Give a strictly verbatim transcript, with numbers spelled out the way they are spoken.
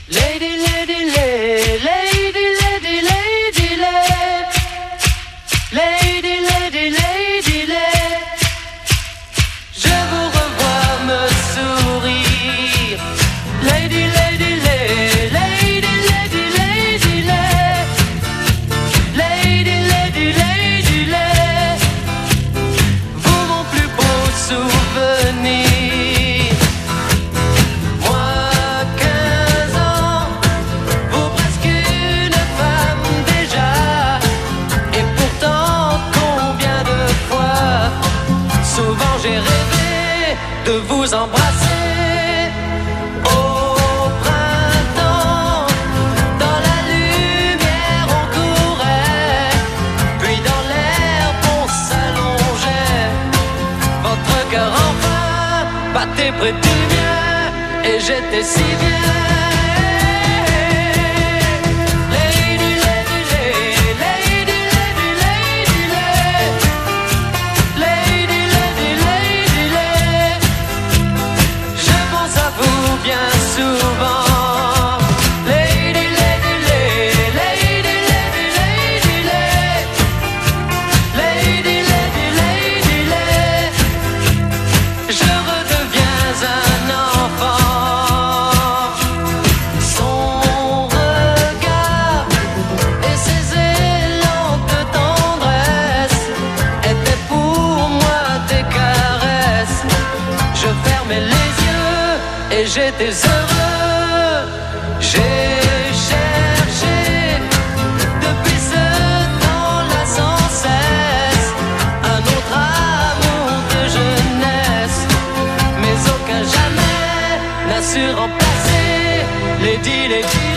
Lady, lady, lady, lady, lady, lady, lady, lady, lady, lady. Je vous revois me sourire. Lady, lady, lady, lady, lady, lady, lady, lady, lady, lady. Vous mon plus beau souvenir. Souvent j'ai rêvé de vous embrasser au printemps. Dans la lumière on courait, puis dans l'herbe on s'allongeait. Votre cœur enfin battait près du mien et j'étais si bien. Bien souvent, lady, lady, lady, lady, lady, lady, lady, lady, lady, lady. Je redeviens un enfant. Son regard et ses élans de tendresse étaient pour moi des caresses. Je fermais les yeux et j'étais heureux. J'ai cherché depuis ce temps-là sans cesse un autre amour de jeunesse, mais aucun jamais n'a su remplacer Lady, Lady.